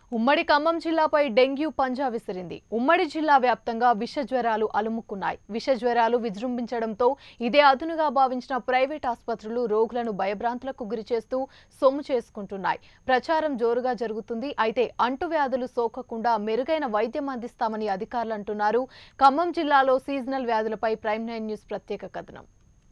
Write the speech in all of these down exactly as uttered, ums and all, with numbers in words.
ఉమ్మడి ఖమ్మం జిల్లాపై డెంగ్యూ పంజా విసిరింది. ఉమ్మడి జిల్లా వ్యాప్తంగా విష జ్వరాలు అలుముకున్నాయి. విష జ్వరాలు విజృంభించడంతో ఇదే అదునుగా భావించిన ప్రైవేట్ ఆసుపత్రులు రోగులను భయభ్రాంతులకు గురిచేస్తూ సొమ్ము చేసుకుంటున్నాయి. ప్రచారం జోరుగా జరుగుతుంది. అయితే అంటువ్యాధులు సోకకుండా మెరుగైన వైద్యం అందిస్తామని అధికారులు అంటున్నారు. ఖమ్మం జిల్లాలో సీజనల్ వ్యాధులపై ప్రైమ్ నైన్ న్యూస్ ప్రత్యేక కథనం.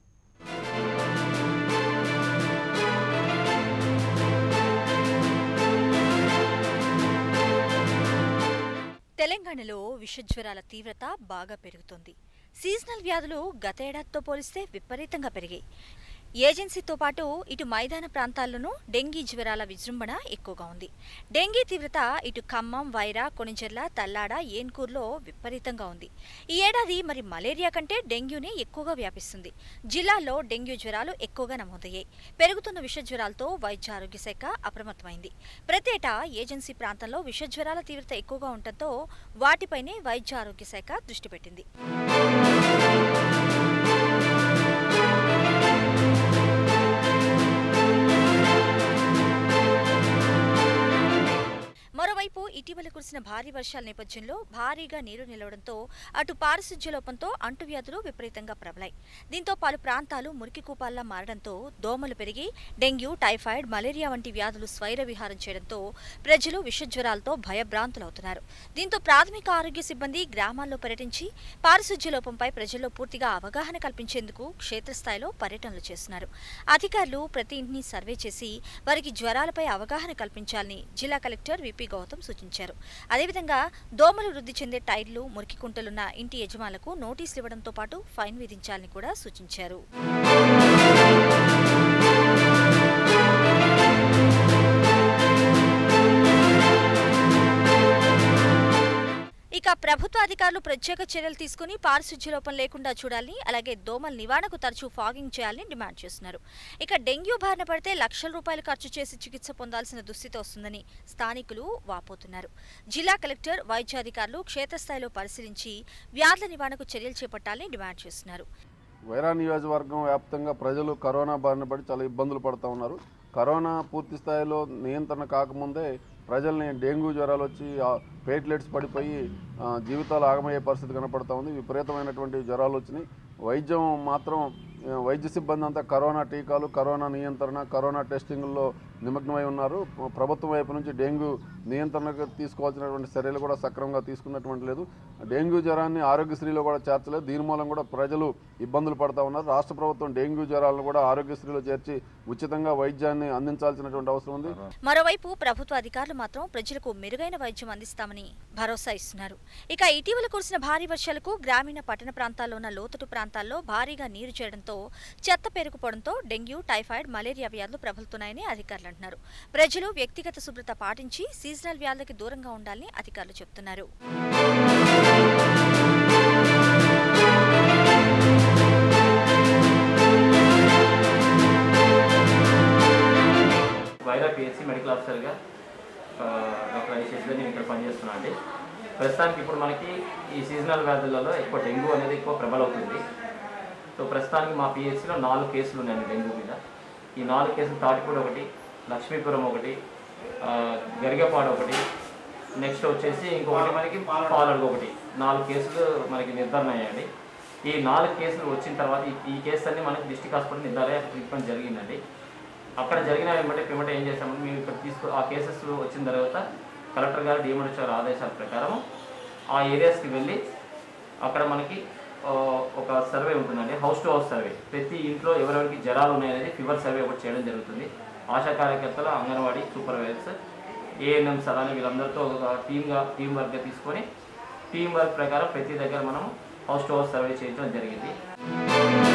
తెలంగాణలో విషజ్వరాల తీవ్రత బాగా పెరుగుతోంది. సీజనల్ వ్యాధులు గతేడాదితో పోలిస్తే విపరీతంగా పెరిగాయి. ఏజెన్సీతో పాటు ఇటు మైదాన ప్రాంతాల్లోనూ డెంగీ జ్వరాల విజృంభణ ఎక్కువగా ఉంది. డెంగీ తీవ్రత ఇటు ఖమ్మం, వైరా, కొణిజర్ల, తల్లాడ, ఏన్కూర్లో విపరీతంగా ఉంది. ఈ ఏడాది మరి మలేరియా కంటే డెంగ్యూనే ఎక్కువగా వ్యాపిస్తుంది. జిల్లాల్లో డెంగ్యూ జ్వరాలు ఎక్కువగా నమోదయ్యాయి. పెరుగుతున్న విష జ్వరాలతో వైద్య ఆరోగ్య శాఖ అప్రమత్తమైంది. ప్రతేటా ఏజెన్సీ ప్రాంతంలో విష జ్వరాల తీవ్రత ఎక్కువగా ఉండటంతో వాటిపైనే వైద్య ఆరోగ్య శాఖ దృష్టి పెట్టింది. మరోవైపు ఇటీవల కురిసిన భారీ వర్షాల నేపథ్యంలో భారీగా నీరు నిలవడంతో అటు పారిశుధ్య లోపంతో అంటువ్యాధులు విపరీతంగా ప్రబలాయి. దీంతో పలు ప్రాంతాలు మురికి కూపాల్లా మారడంతో దోమలు పెరిగి డెంగ్యూ, టైఫాయిడ్, మలేరియా వంటి వ్యాధులు స్వైర విహారం చేయడంతో ప్రజలు విషజ్వరాలతో భయభ్రాంతులవుతున్నారు. దీంతో ప్రాథమిక ఆరోగ్య సిబ్బంది గ్రామాల్లో పర్యటించి పారిశుధ్య లోపంపై ప్రజల్లో పూర్తిగా అవగాహన కల్పించేందుకు క్షేత్రస్థాయిలో పర్యటనలు చేస్తున్నారు. అధికారులు ప్రతి ఇంటిని సర్వే చేసి వారికి జ్వరాలపై అవగాహన కల్పించాలని జిల్లా కలెక్టర్ విపి గౌతమ్ సూచించారు. అదేవిధంగా దోమలు వృద్ధి చెందే టైర్లు, మురికి కుంటలున్న ఇంటి యజమానులకు నోటీసులు ఇవ్వడంతో పాటు ఫైన్ విధించాలని కూడా సూచించారు. ఇక ప్రభుత్వ అధికారులు ప్రత్యేక చర్యలు తీసుకుని పారిశుధ్య లోపం లేకుండా చూడాలని, అలాగే దోమల నివారణకు తరచూ ఫాగింగ్ చేయాలని డిమాండ్ చేస్తున్నారు. ఇక డెంగ్యూ బారిన పడితే లక్షల రూపాయలు ఖర్చు చేసి చికిత్స పొందాల్సిన దుస్థితి వస్తుందని స్థానికులు వాపోతున్నారు. జిల్లా కలెక్టర్, వైద్యాధికారులు క్షేత్రస్థాయిలో పరిశీలించి వ్యాధుల నివారణకు చర్యలు చేపట్టాలని డిమాండ్ చేస్తున్నారు. వైరా నియోజకవర్గం వ్యాప్తంగా ప్రజలు కరోనా బారిన పడి చాలా ఇబ్బందులు పడుతూ ఉన్నారు. కరోనా పూర్తి స్థాయిలో నియంత్రణ కాకముందే ప్రజల్ని డెంగ్యూ జ్వరాలు వచ్చి ప్లేట్లెట్స్ పడిపోయి జీవితాలు ఆగమయ్యే పరిస్థితి కనపడతా ఉంది. విపరీతమైనటువంటి జ్వరాలు వచ్చినాయి. వైద్యం మాత్రం వైద్య సిబ్బంది అంతా కరోనా టీకాలు, కరోనా నియంత్రణ, కరోనా టెస్టింగ్లో నిమగ్నమై ఉన్నారు. ప్రభుత్వం వైపు నుంచి డెంగ్యూ నియంత్రణకు తీసుకోవాల్సినటువంటి చర్యలు కూడా సక్రమంగా తీసుకున్నటువంటి లేదు. డెంగ్యూ జ్వరాన్ని ఆరోగ్యశ్రీలో కూడా చేర్చలేదు. దీని మూలం కూడా ప్రజలు ఇబ్బందులు పడుతూ ఉన్నారు. రాష్ట్ర ప్రభుత్వం డెంగ్యూ జ్వరాలను కూడా ఆరోగ్యశ్రీలో చేర్చి ఉచితంగా వైద్యాన్ని అందించాల్సినటువంటి అవసరం ఉంది. మరోవైపు ప్రభుత్వ అధికారులు మాత్రం ప్రజలకు మెరుగైన వైద్యం అందిస్తామని భరోసా ఇస్తున్నారు. ఇక ఇటీవల కురిసిన భారీ వర్షాలకు గ్రామీణ, పట్టణ ప్రాంతాల్లో ఉన్న లోతట్టు ప్రాంతాల్లో భారీగా నీరు చేరడంతో చెత్త పేరుకుపోవడంతో డెంగ్యూ, టైఫాయిడ్, మలేరియా వ్యాధులు ప్రబలుతున్నాయని అధికారులు అంటున్నారు. ప్రజలు వ్యక్తిగత శుభ్రత పాటించి సీజనల్ వ్యాధులకి దూరంగా ఉండాలని అధికారులు చెబుతున్నారు. వైరా పిహెచ్సి మెడికల్ ఆఫీసర్గా డాక్టర్ ఐశేష్ గారు నేను ఇక్కడ పనిచేస్తున్నా అండి. ప్రస్తుతానికి ఇప్పుడు మనకి ఈ సీజనల్ వ్యాధులలో ఎక్కువ డెంగ్యూ అనేది ఎక్కువ ప్రబలవుతుంది. సో ప్రస్తుతానికి మా పిహెచ్సిలో నాలుగు కేసులు ఉన్నాయండి డెంగ్యూ మీద. ఈ నాలుగు కేసులు తాటిపూడి ఒకటి, లక్ష్మీపురం ఒకటి, గరిగపాడు ఒకటి, నెక్స్ట్ వచ్చేసి ఇంకొకటి మనకి పాలడుగు ఒకటి, నాలుగు కేసులు మనకి నిర్ధారణ అయ్యాయండి. ఈ నాలుగు కేసులు వచ్చిన తర్వాత ఈ కేసు అన్ని మనకి డిస్ట్రిక్ట్ హాస్పిటల్ నిర్ధారణ ట్రీట్మెంట్ జరిగిందండి. అక్కడ జరిగిన వెంబటే పిమ్మట ఏం చేసామంటే మేము ఇక్కడ తీసుకు ఆ కేసెస్ వచ్చిన తర్వాత కలెక్టర్ గారు, డిఎంహెచ్ఓ గారి ఆదేశాల ప్రకారం ఆ ఏరియాస్కి వెళ్ళి అక్కడ మనకి ఒక సర్వే ఉంటుందండి, హౌస్ టు హౌస్ సర్వే. ప్రతి ఇంట్లో ఎవరెవరికి జ్వరాలు ఉన్నాయనేది ఫీవర్ సర్వే ఒకటి చేయడం జరుగుతుంది. ఆశా కార్యకర్తలు, అంగన్వాడీ సూపర్వైజర్స్, ఏఎన్ఎంస్ అలానే వీళ్ళందరితో ఒక టీమ్గా టీం వర్క్గా తీసుకొని టీం వర్క్ ప్రకారం ప్రతి దగ్గర మనం హౌస్ టు హౌస్ సర్వే చేయడం జరిగింది.